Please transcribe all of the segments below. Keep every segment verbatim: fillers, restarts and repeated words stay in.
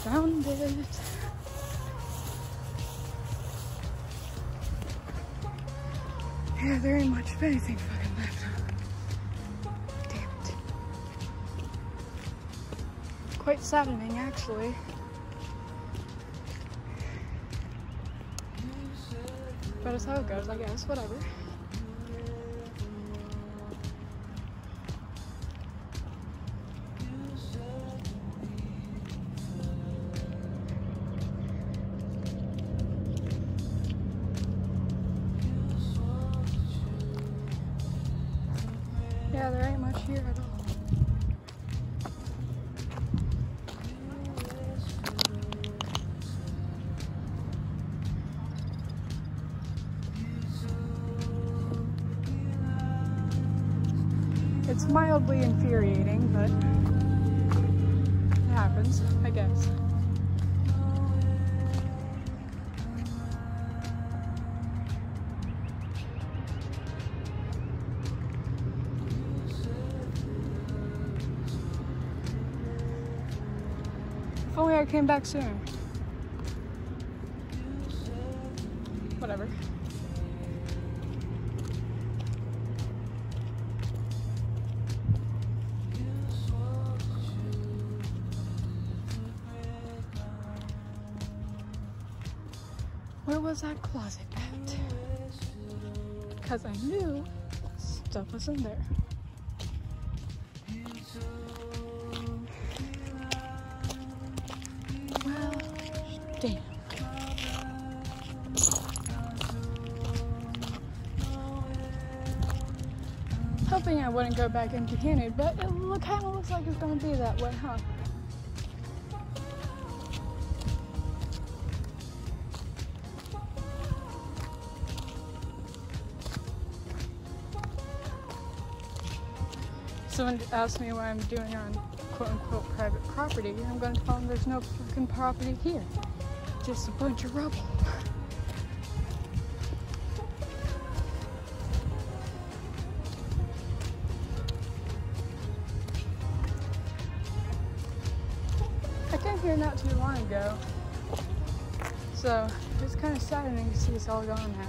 Found it. Yeah, there ain't much of anything fucking left. Damn it. Quite saddening, actually. But it's how it goes, I guess. Whatever. Yeah, there ain't much here at all. It's mildly infuriating, but it happens, I guess. If only I came back sooner. Whatever. Where was that closet at? Because I knew stuff was in there. Well, damn. Hoping I wouldn't go back empty-handed, but it look, kind of looks like it's going to be that way, huh? Someone asked me what I'm doing on quote-unquote private property, and I'm going to tell them there's no fucking property here. Just a bunch of rubble. I came here not too long ago, so it's kind of saddening to see it's all gone now.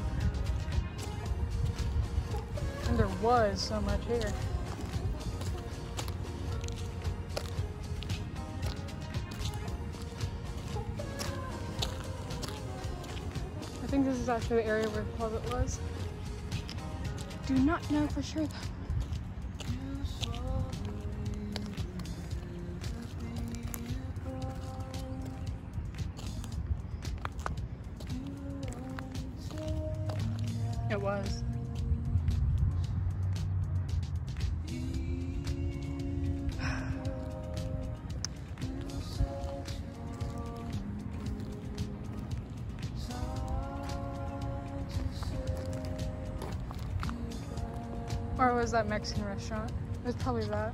And there was so much here. I think this is actually the area where the closet was. Do not know for sure though. It was. Or was that Mexican restaurant? It was probably that.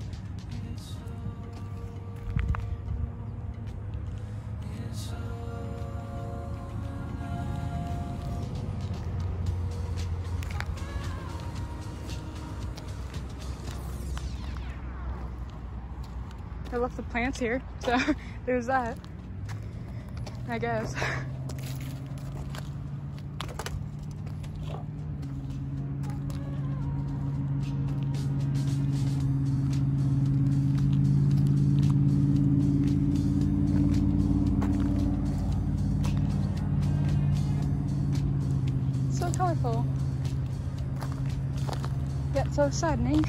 I left the plants here, so there's that, I guess. So colorful, yet so saddening.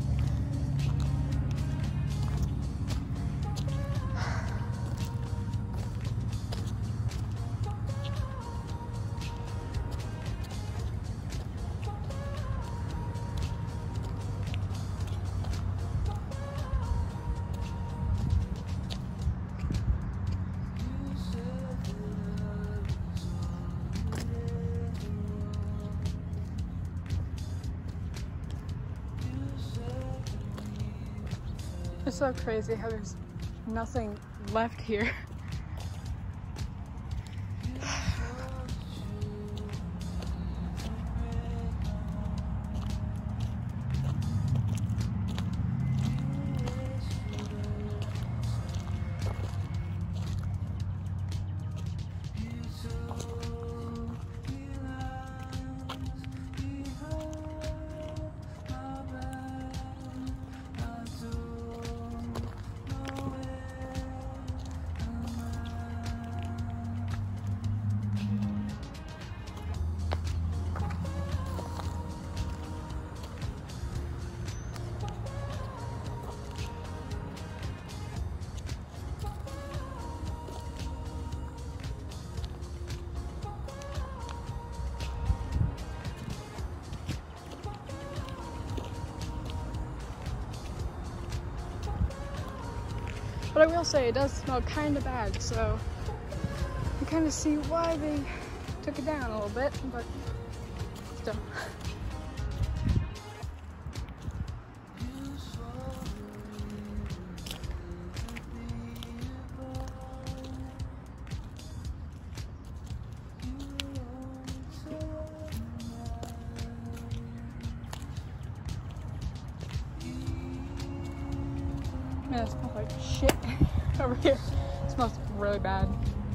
It's so crazy how there's nothing left here. But I will say it does smell kind of bad, so you kind of see why they took it down a little bit, but still. Man, it smells like shit over here. It smells really bad.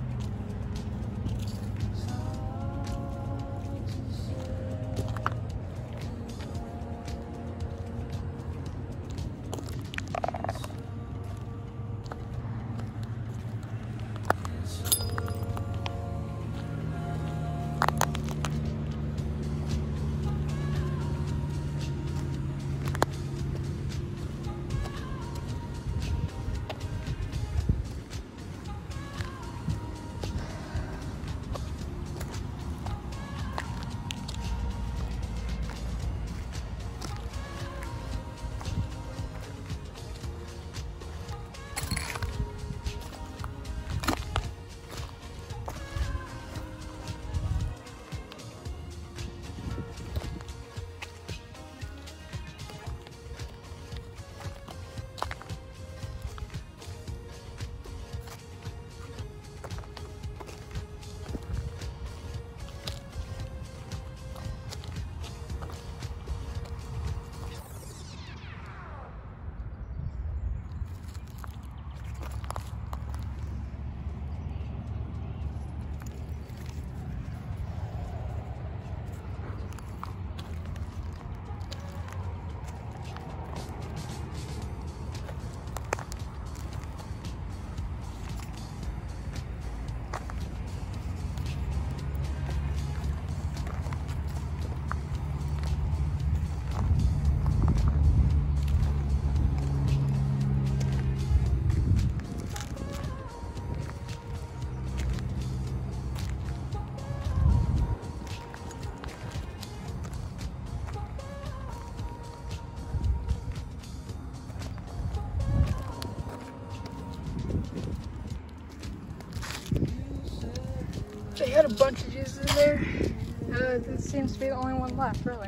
They had a bunch of juices in there. Uh, this seems to be the only one left, really.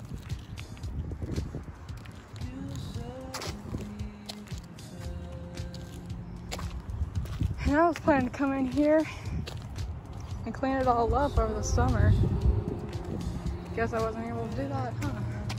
And I was planning to come in here and clean it all up over the summer. Guess I wasn't able to do that, huh?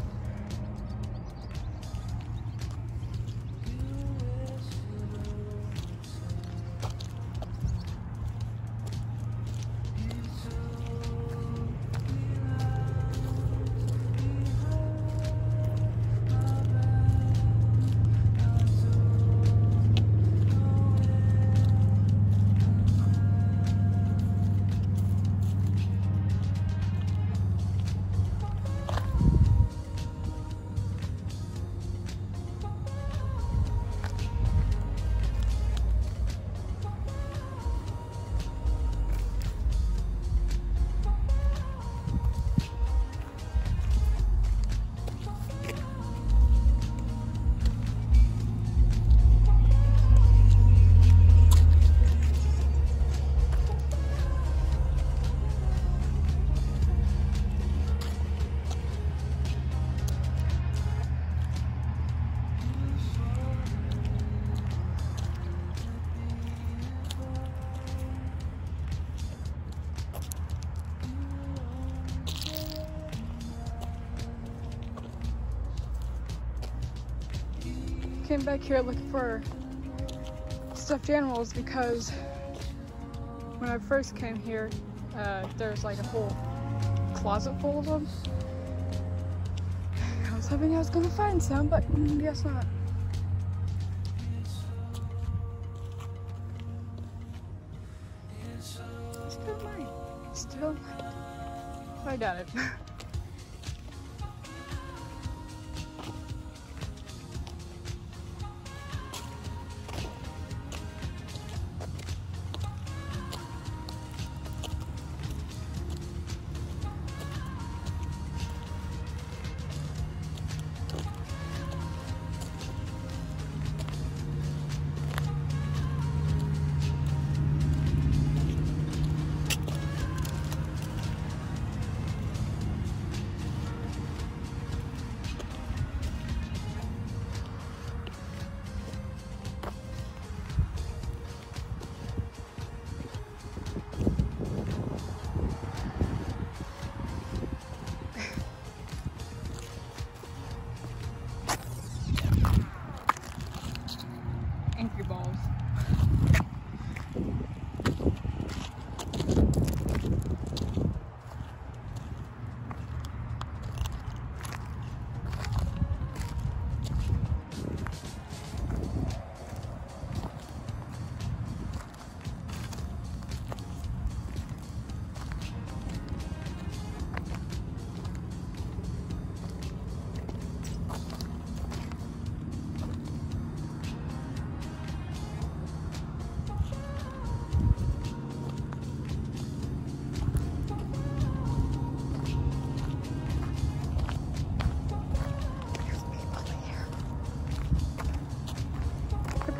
Came back here looking for stuffed animals because when I first came here, uh, there's like a whole closet full of them. I was hoping I was gonna find some, but guess not. Still mine. Still mine. I doubt it.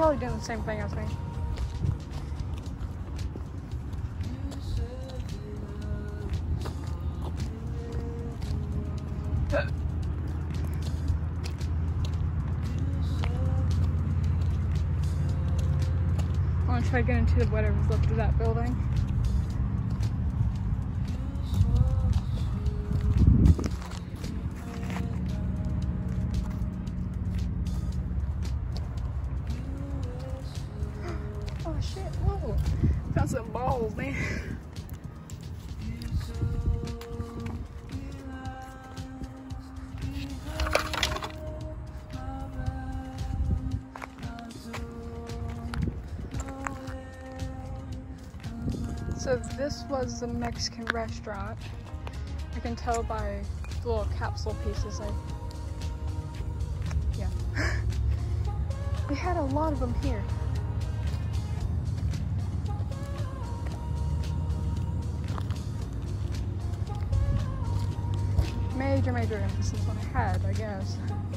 probably doing the same thing as me. I want to try to get into whatever's left of that building. Oh shit, whoa. Found some balls, man. So this was the Mexican restaurant. I can tell by the little capsule pieces. I, yeah. They had a lot of them here. Major, major emphasis on head, I guess.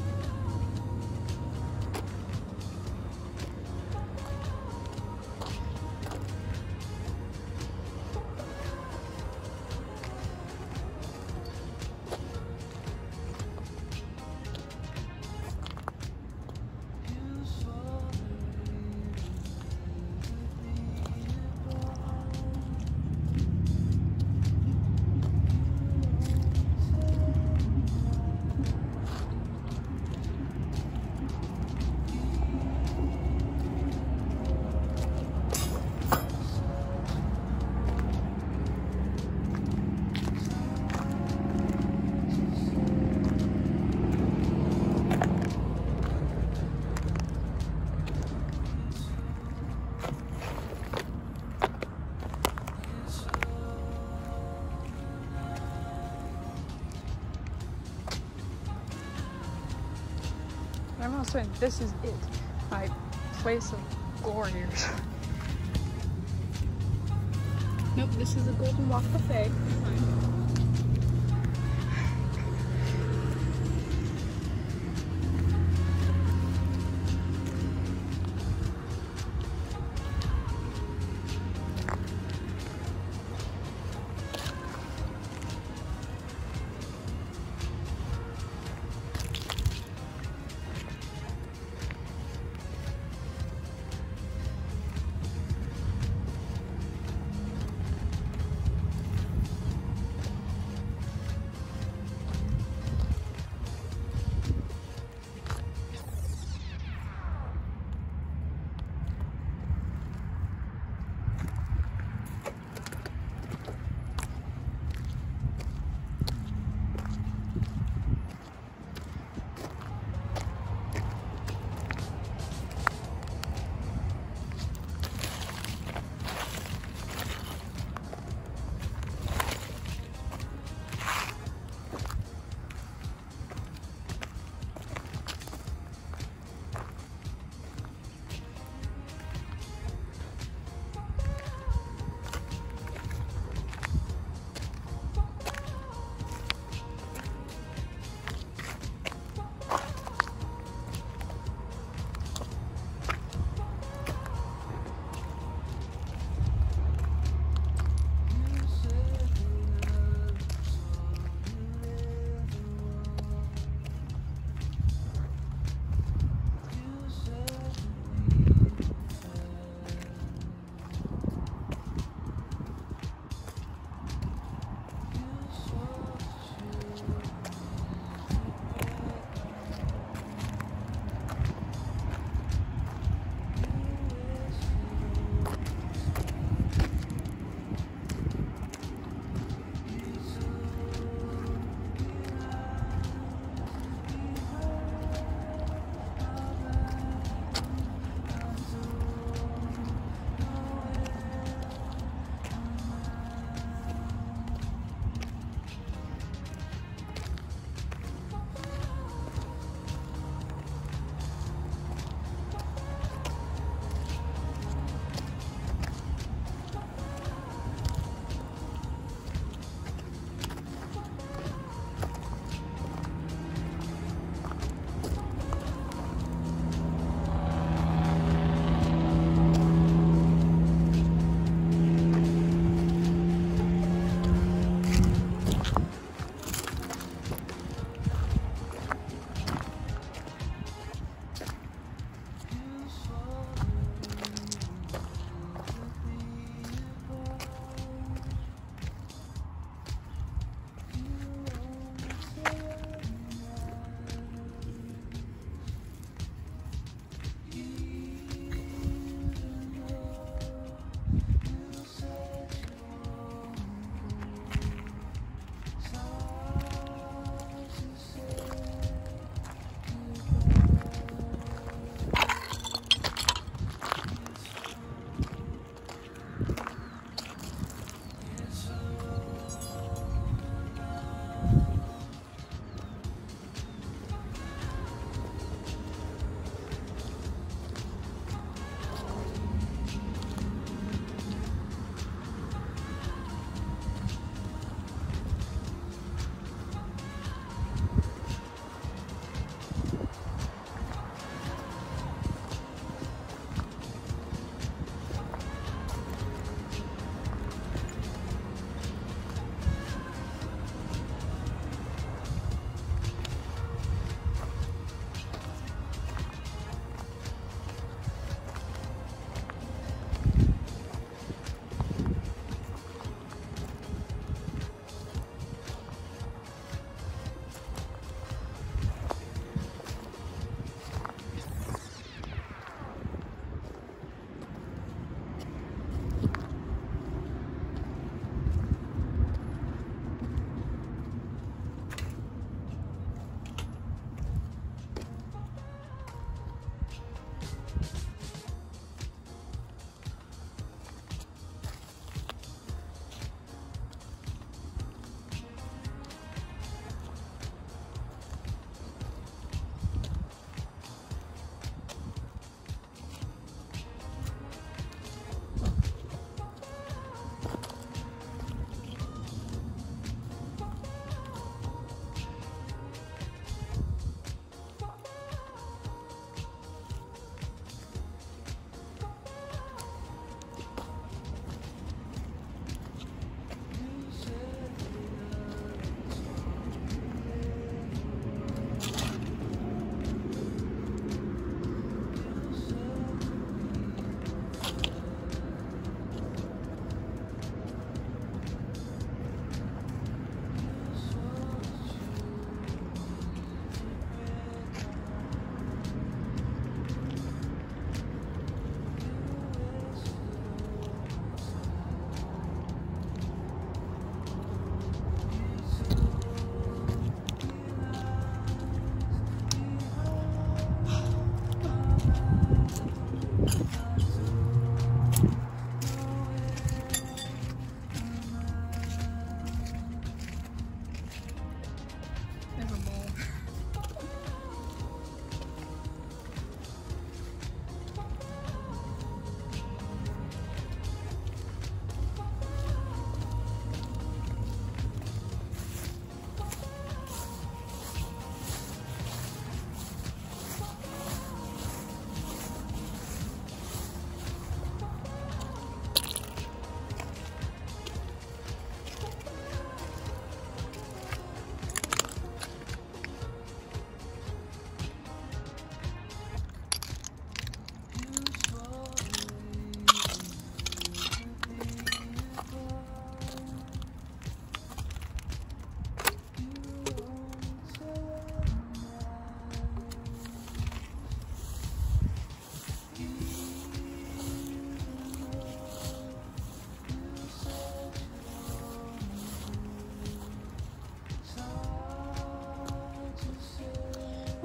I'm not saying this is it, my place of glory. Nope, this is a Golden Walk buffet.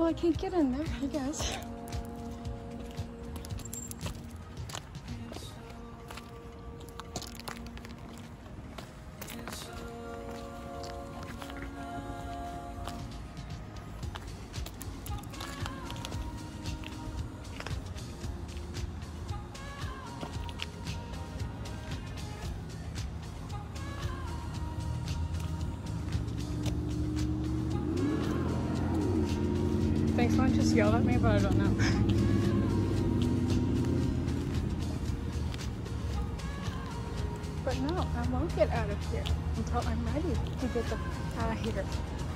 Well, I can't get in there, I guess. Thanks, someone just yelled at me, but I don't know. But no, I won't get out of here until I'm ready to get the out of here.